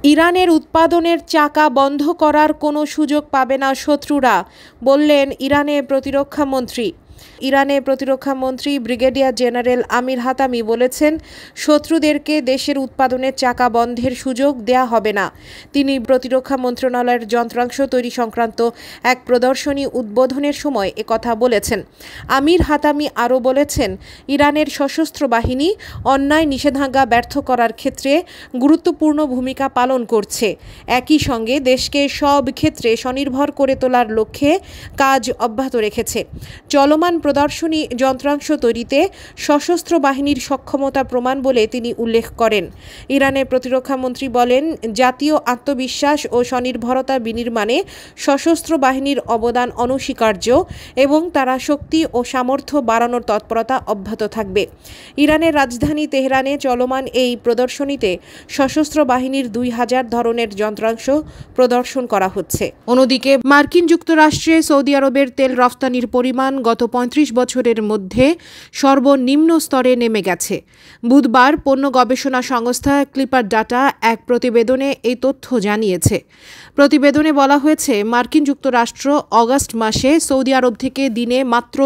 ইরানের উৎপাদনের চাকা বন্ধ করার কোনো সুযোগ পাবে না শত্রুরা, বললেন ইরানের প্রতিরক্ষামন্ত্রী। ইরানের প্রতিরক্ষামন্ত্রী ব্রিগেডিয়ার জেনারেল আমির হাতামি বলেছেন, শত্রুদেরকে দেশের উৎপাদনের চাকা বন্ধের সুযোগ দেয়া হবে না। তিনি প্রতিরক্ষা মন্ত্রণালয়ের যন্ত্রাংশ তৈরি সংক্রান্ত এক প্রদর্শনী উদ্বোধনের সময় একথা বলেছেন। আমির হাতামি আরও বলেছেন, ইরানের সশস্ত্র বাহিনী অন্যায় নিষেধাজ্ঞা ব্যর্থ করার ক্ষেত্রে গুরুত্বপূর্ণ ভূমিকা পালন করছে। একই সঙ্গে দেশকে সব ক্ষেত্রে স্বনির্ভর করে তোলার লক্ষ্যে কাজ অব্যাহত রেখেছে। চলমান প্রদর্শনী যন্ত্রাংশ তৈরিতে সশস্ত্র বাহিনীর সক্ষমতা প্রমাণ বলে তিনি উল্লেখ করেন। ইরানের প্রতিরক্ষামন্ত্রী বলেন, জাতীয় আত্মবিশ্বাস ও স্বনির্ভরতা বিনির্মাণে সশস্ত্র বাহিনীর অবদান অনস্বীকার্য এবং তারা শক্তি ও সামর্থ্য বাড়ানোর তৎপরতা অব্যাহত থাকবে। ইরানের রাজধানী তেহরানে চলমান এই প্রদর্শনীতে সশস্ত্র বাহিনীর 2000 ধরনের যন্ত্রাংশ প্রদর্শন করা হচ্ছে। অন্যদিকে মার্কিন যুক্তরাষ্ট্রে সৌদি আরবের তেল রফতানির পরিমাণ গত 35 বছরের মধ্যে সর্বনিম্ন স্তরে নেমে গেছে। বুধবার পণ্য গবেষণা সংস্থা ক্লিপার ডাটা এক প্রতিবেদনে এই তথ্য জানিয়েছে। প্রতিবেদনে বলা হয়েছে, মার্কিন যুক্তরাষ্ট্র অগাস্ট মাসে সৌদি আরব থেকে দিনে মাত্র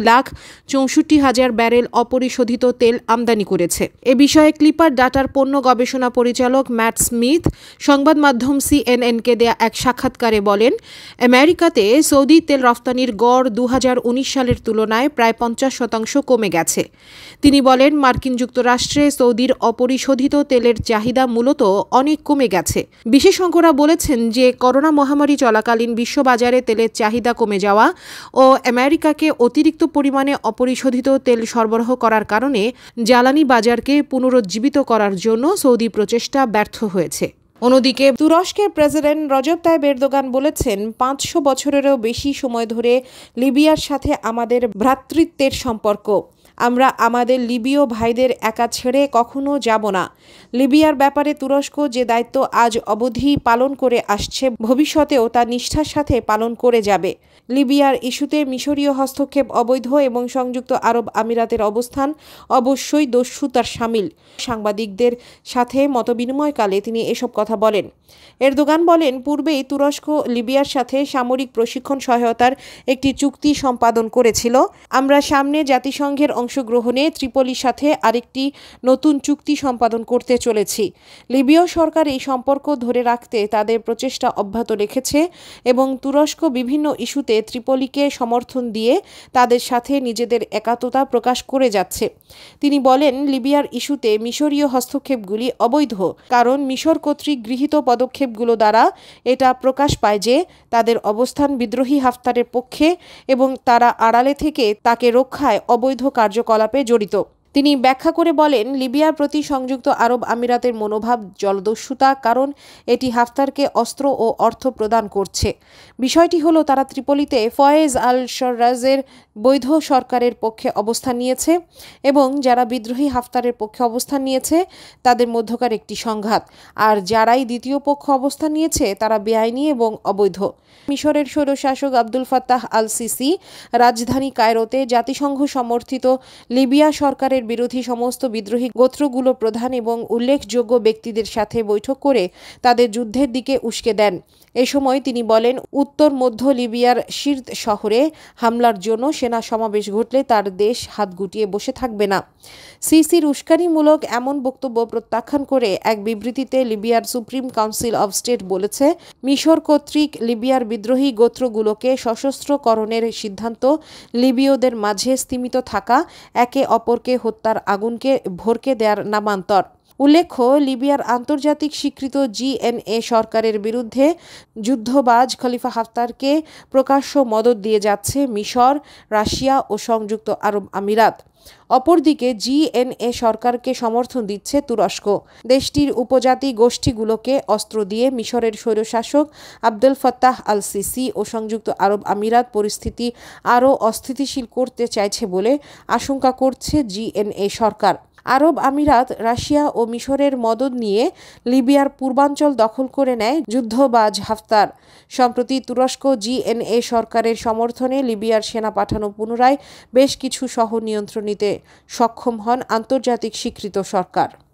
2,64,000 ব্যারেল অপরিশোধিত তেল আমদানি করেছে। এ বিষয়ে ক্লিপার ডাটার পণ্য গবেষণা পরিচালক ম্যাট স্মিথ সংবাদ মাধ্যম CNN-কে দেয়া এক সাক্ষাৎকারে বলেন, আমেরিকাতে সৌদি তেল রফতানির গড় 2019 সালের তুলনায় প্রায় 50% কমে গেছে। তিনি বলেন, মার্কিন যুক্তরাষ্ট্রে সৌদির অপরিশোধিত তেলের চাহিদা মূলত অনেক কমে গেছে। বিশেষজ্ঞরা বলেছেন যে করোনা মহামারী চলাকালীন বিশ্ববাজারে তেলের চাহিদা কমে যাওয়া ও আমেরিকাকে অতিরিক্ত পরিমাণে অপরিশোধিত তেল সরবরাহ করার কারণে জ্বালানি বাজারকে পুনরুজ্জীবিত করার জন্য সৌদি প্রচেষ্টা ব্যর্থ হয়েছে। অন্যদিকে তুরস্কের প্রেসিডেন্ট রজব তাইব এরদোগান বলেছেন, 500 বছরেরও বেশি সময় ধরে লিবিয়ার সাথে আমাদের ভ্রাতৃত্বের সম্পর্ক। আমরা আমাদের লিবীয় ভাইদের একা ছেড়ে কখনো যাব না। লিবিয়ার ব্যাপারে তুরস্ক যে দায়িত্ব আজ অবধি পালন করে আসছে, ভবিষ্যতেও তা নিষ্ঠার সাথে পালন করে যাবে। লিবিয়ার ইস্যুতে মিশরীয় হস্তক্ষেপ অবৈধ এবং সংযুক্ত আরব আমিরাতের অবস্থান অবশ্যই দস্যুতার শামিল। সাংবাদিকদের সাথে মতবিনিময়কালে তিনি এসব কথা বলেন। এরদোগান বলেন, পূর্বেই তুরস্ক লিবিয়ার সাথে সামরিক প্রশিক্ষণ সহায়তার একটি চুক্তি সম্পাদন করেছিল। আমরা সামনে জাতিসংঘের অংশগ্রহণে ত্রিপলির সাথে আরেকটি নতুন চুক্তি সম্পাদন করতে চলেছি। লিবীয় সরকার এই সম্পর্ক ধরে রাখতে তাদের প্রচেষ্টা অব্যাহত রেখেছে এবং তুরস্ক বিভিন্ন ইস্যুতে ত্রিপলিকে সমর্থন দিয়ে তাদের সাথে নিজেদের একাত্মতা প্রকাশ করে যাচ্ছে। তিনি বলেন, লিবিয়ার ইস্যুতে মিশরীয় হস্তক্ষেপগুলি অবৈধ, কারণ মিশর কর্তৃক গৃহীত পদক্ষেপগুলো দ্বারা এটা প্রকাশ পায় যে তাদের অবস্থান বিদ্রোহী হাফতারের পক্ষে এবং তারা আড়ালে থেকে তাকে রক্ষায় অবৈধ কার্যকলাপে জড়িত। তিনি ব্যাখ্যা করে বলেন, লিবিয়ার প্রতি সংযুক্ত আরব আমিরাতের মনোভাব জলদস্যুতা, কারণ এটি হাফতারকে অস্ত্র ও অর্থ প্রদান করছে। বিষয়টি হলো, তারা ত্রিপলিতে ফয়েজ আল-সররাজের বৈধ সরকারের পক্ষে অবস্থান নিয়েছে এবং যারা বিদ্রোহী হাফতারের পক্ষে অবস্থান নিয়েছে তাদের মধ্যকার একটি সংঘাত, আর যারাই দ্বিতীয় পক্ষ অবস্থান নিয়েছে তারা বেআইনি এবং অবৈধ। মিশরের স্বৈরশাসক আব্দুল ফাত্তাহ আল-সিসি রাজধানী কায়রোতে জাতিসংঘ সমর্থিত লিবিয়া সরকারের বিরোধী সমস্ত বিদ্রোহী গোত্রগুলো প্রধান এবং উল্লেখযোগ্য ব্যক্তিদের সাথে বৈঠক করে তাদের যুদ্ধের দিকে উস্কে দেন। এ সময় তিনি বলেন, উত্তর মধ্য লিবিয়ার সির্ত শহরে হামলার জন্য সেনা সমাবেশ ঘটলে তার দেশ হাত গুটিয়ে বসে থাকবে না। সিসির উস্কানিমূলক এমন বক্তব্য প্রত্যাখ্যান করে এক বিবৃতিতে লিবিয়ার সুপ্রিম কাউন্সিল অব স্টেট বলেছে, মিশর কর্তৃক লিবিয়ার বিদ্রোহী গোত্রগুলোকে সশস্ত্রকরণের সিদ্ধান্ত লিবীয়দের মাঝে স্তিমিত থাকা একে অপরকে হত্যার আগুনকে ভরকে দেওয়ার নামান্তর। উল্লেখ্য, লিবিয়ার আন্তর্জাতিক স্বীকৃত GNA সরকারের বিরুদ্ধে যুদ্ধবাজ খলিফা হাফতারকে প্রকাশ্য মদদ দিয়ে যাচ্ছে মিশর, রাশিয়া ও সংযুক্ত আরব আমিরাত। অপরদিকে GNA সরকারকে সমর্থন দিচ্ছে তুরস্ক। দেশটির উপজাতি গোষ্ঠীগুলোকে অস্ত্র দিয়ে মিশরের স্বৈরশাসক আব্দুল ফাত্তাহ আল-সিসি ও সংযুক্ত আরব আমিরাত পরিস্থিতি আরও অস্থিতিশীল করতে চাইছে বলে আশঙ্কা করছে GNA সরকার। আরব আমিরাত, রাশিয়া ও মিশরের মদদ নিয়ে লিবিয়ার পূর্বাঞ্চল দখল করে নেয় যুদ্ধবাজ হাফতার। সম্প্রতি তুরস্ক GNA সরকারের সমর্থনে লিবিয়ার সেনা পাঠানো পুনরায় বেশ কিছু শহর নিয়ন্ত্রণ নিতে সক্ষম হন আন্তর্জাতিক স্বীকৃত সরকার।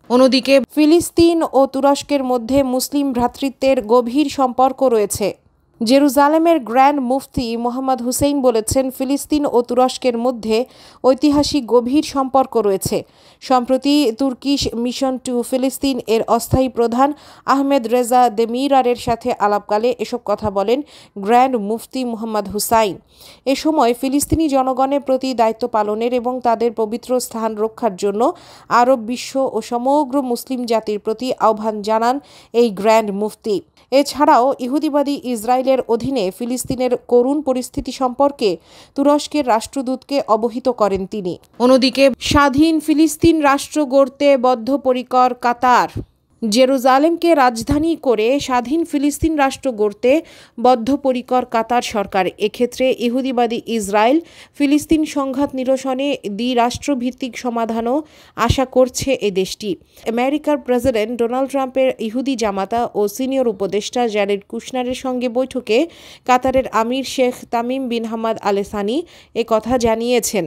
অন্যদিকে ফিলিস্তিন ও তুরস্কের মধ্যে মুসলিম ভ্রাতৃত্বের গভীর সম্পর্ক রয়েছে। জেরুজালেমের গ্র্যান্ড মুফতি মোহাম্মদ হুসেইন বলেছেন, ফিলিস্তিন ও তুরস্কের মধ্যে ঐতিহাসিক গভীর সম্পর্ক রয়েছে। সম্প্রতি তুর্কিশ মিশন টু ফিলিস্তিন এর অস্থায়ী প্রধান আহমেদ রেজা দেমিরারের সাথে আলাপকালে এসব কথা বলেন গ্র্যান্ড মুফতি মোহাম্মদ হুসাইন। এ সময় ফিলিস্তিনি জনগণের প্রতি দায়িত্ব পালনের এবং তাদের পবিত্র স্থান রক্ষার জন্য আরব বিশ্ব ও সমগ্র মুসলিম জাতির প্রতি আহ্বান জানান এই গ্র্যান্ড মুফতি। এছাড়াও ইহুদিবাদী ইসরায়েলের অধীনে ফিলিস্তিনের করুণ পরিস্থিতি সম্পর্কে তুরস্কের রাষ্ট্রদূতকে অবহিত করেন তিনি। অন্যদিকে স্বাধীন ফিলিস্তিন রাষ্ট্র গড়তে বদ্ধপরিকর কাতার। জেরুজালেমকে রাজধানী করে স্বাধীন ফিলিস্তিন রাষ্ট্র গড়তে বদ্ধপরিকর কাতার সরকার। এক্ষেত্রে ইহুদিবাদী ইসরায়েল ফিলিস্তিন সংঘাত নিরসনে দ্বিরাষ্ট্রভিত্তিক সমাধানও আশা করছে এ দেশটি। আমেরিকার প্রেসিডেন্ট ডোনাল্ড ট্রাম্পের ইহুদি জামাতা ও সিনিয়র উপদেষ্টা জ্যারেড কুশনারের সঙ্গে বৈঠকে কাতারের আমির Sheikh Tamim bin Hamad Al Thani কথা জানিয়েছেন।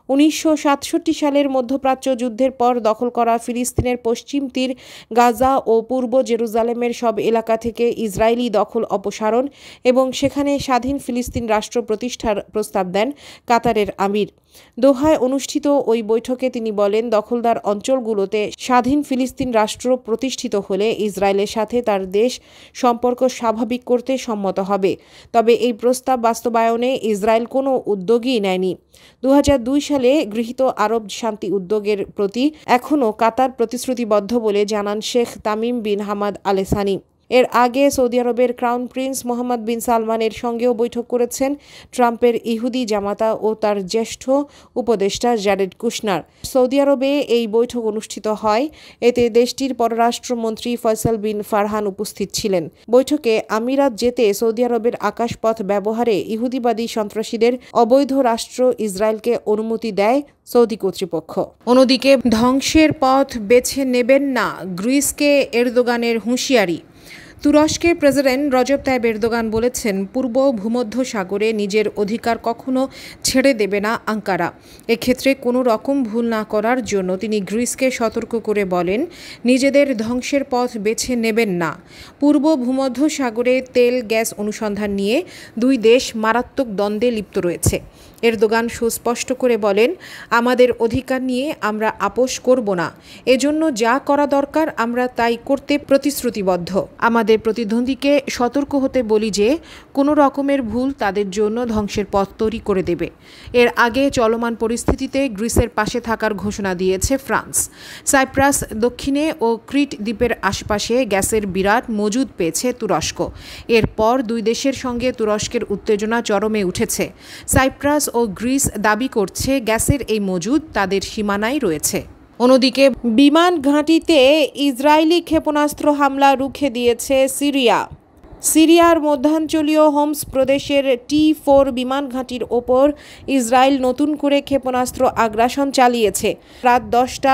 1967 সালের মধ্যপ্রাচ্য যুদ্ধের পর দখল করা ফিলিস্তিনের পশ্চিম তীর, গাজা ও পূর্ব জেরুজালেমের সব এলাকা থেকে ইসরায়েলি দখল অপসারণ এবং সেখানে স্বাধীন ফিলিস্তিন রাষ্ট্র প্রতিষ্ঠার প্রস্তাব দেন কাতারের আমির। দোহায় অনুষ্ঠিত ওই বৈঠকে তিনি বলেন, দখলদার অঞ্চলগুলোতে স্বাধীন ফিলিস্তিন রাষ্ট্র প্রতিষ্ঠিত হলে ইসরায়েলের সাথে তার দেশ সম্পর্ক স্বাভাবিক করতে সম্মত হবে। তবে এই প্রস্তাব বাস্তবায়নে ইসরায়েল কোনো উদ্যোগই নেয়নি। 2002 সালে গৃহীত আরব শান্তি উদ্যোগের প্রতি এখনও কাতার প্রতিশ্রুতিবদ্ধ বলে জানান Sheikh Tamim bin Hamad Al Thani. এর আগে সৌদি আরবের ক্রাউন প্রিন্স মোহাম্মদ বিন সালমানের সঙ্গেও বৈঠক করেছেন ট্রাম্পের ইহুদি জামাতা ও তার জ্যেষ্ঠ উপদেষ্টা জ্যারেড কুশনার। সৌদি আরবে এই বৈঠক অনুষ্ঠিত হয়। এতে দেশটির পররাষ্ট্রমন্ত্রী ফয়সাল বিন ফারহান উপস্থিত ছিলেন। বৈঠকে আমিরাত যেতে সৌদি আরবের আকাশপথ ব্যবহারে ইহুদিবাদী সন্ত্রাসীদের অবৈধ রাষ্ট্র ইসরায়েলকে অনুমতি দেয় সৌদি কর্তৃপক্ষ। অন্যদিকে ধ্বংসের পথ বেছে নেবেন না, গ্রিসকে এরদোগানের হুঁশিয়ারি। তুরস্কের প্রেসিডেন্ট রজব তাইব এরদোগান বলেছেন, পূর্ব ভূমধ্য সাগরে নিজের অধিকার কখনো ছেড়ে দেবে না আঙ্কারা। এক্ষেত্রে কোনো রকম ভুল না করার জন্য তিনি গ্রিসকে সতর্ক করে বলেন, নিজেদের ধ্বংসের পথ বেছে নেবেন না। পূর্ব ভূমধ্য সাগরে তেল গ্যাস অনুসন্ধান নিয়ে দুই দেশ মারাত্মক দ্বন্দ্বে লিপ্ত রয়েছে। এরদোগান সুস্পষ্ট করে বলেন, আমাদের অধিকার নিয়ে আমরা আপোষ করব না। এজন্য যা করা দরকার আমরা তাই করতে প্রতিশ্রুতিবদ্ধ। আমাদের প্রতিদ্বন্দ্বীকে সতর্ক হতে বলি যে কোনো রকমের ভুল তাদের জন্য ধ্বংসের পথ তৈরি করে দেবে। এর আগে চলমান পরিস্থিতিতে গ্রিসের পাশে থাকার ঘোষণা দিয়েছে ফ্রান্স। সাইপ্রাস দক্ষিণে ও ক্রিট দ্বীপের আশপাশে গ্যাসের বিরাট মজুদ পেয়েছে তুরস্ক। এরপর দুই দেশের সঙ্গে তুরস্কের উত্তেজনা চরমে উঠেছে। সাইপ্রাস ও গ্রিস দাবি করছে গ্যাসের এই মজুদ তাদের সীমানায় রয়েছে। অন্যদিকে বিমান ঘাঁটিতে ইসরায়েলি ক্ষেপণাস্ত্র হামলা রুখে দিয়েছে সিরিয়া। সিরিয়ার মধ্যাঞ্চলীয় হোমস প্রদেশের T4 বিমান ঘাঁটির ওপর ইসরায়েল নতুন করে ক্ষেপণাস্ত্র আগ্রাসন চালিয়েছে। রাত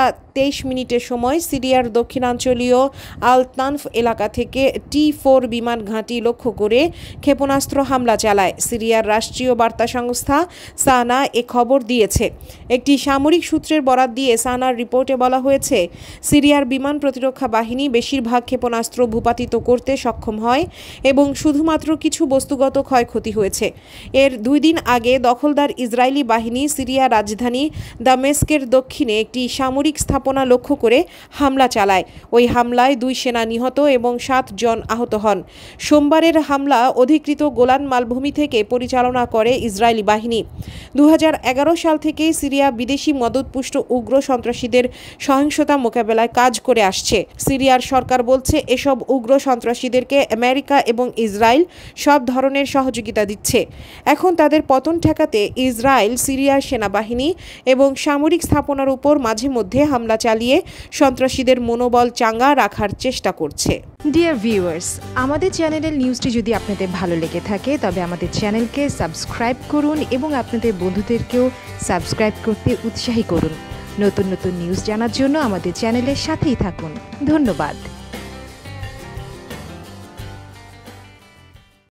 10:23 সময় সিরিয়ার দক্ষিণাঞ্চলীয় আল তানফ এলাকা থেকে T4 বিমান ঘাঁটি লক্ষ্য করে ক্ষেপণাস্ত্র হামলা চালায়। সিরিয়ার রাষ্ট্রীয় বার্তা সংস্থা সানা এ খবর দিয়েছে। একটি সামরিক সূত্রের বরাত দিয়ে সানার রিপোর্টে বলা হয়েছে, সিরিয়ার বিমান প্রতিরক্ষা বাহিনী বেশিরভাগ ক্ষেপণাস্ত্র ভূপাতিত করতে সক্ষম হয় এবং শুধুমাত্র কিছু বস্তুগত ক্ষয়ক্ষতি হয়েছে। এর 2 দিন আগে দখলদার ইসরায়েলি বাহিনী সিরিয়া রাজধানী দামেস্কের দক্ষিণে একটি সামরিক স্থাপনা লক্ষ্য করে হামলা চালায়। ওই হামলায় 2 সেনা নিহত এবং 7 জন আহত হন। সোমবারের হামলা অধিকৃত গোলান মালভূমি থেকে পরিচালনা করে ইসরায়েলি বাহিনী। 2011 সাল থেকে সিরিয়া বিদেশি মদতপুষ্ট উগ্র সন্ত্রাসীদের সহিংসতা মোকাবেলায় কাজ করে আসছে। সিরিয়ার সরকার বলছে এসব উগ্র সন্ত্রাসীদেরকে আমেরিকা এবং ইসরায়েল সব ধরনের সহযোগিতা দিচ্ছে। এখন তাদের পতন ঠেকাতে ইসরায়েল সিরিয়ার সেনাবাহিনী এবং সামরিক স্থাপনার উপর মাঝে মধ্যে হামলা চালিয়ে সন্ত্রাসীদের মনোবল চাঙ্গা রাখার চেষ্টা করছে। ডিয়ার ভিউয়ার্স, আমাদের চ্যানেলের নিউজটি যদি আপনাদের ভালো লেগে থাকে তবে আমাদের চ্যানেলকে সাবস্ক্রাইব করুন এবং আপনাদের বন্ধুদেরকেও সাবস্ক্রাইব করতে উৎসাহী করুন। নতুন নতুন নিউজ জানার জন্য আমাদের চ্যানেলের সাথেই থাকুন। ধন্যবাদ।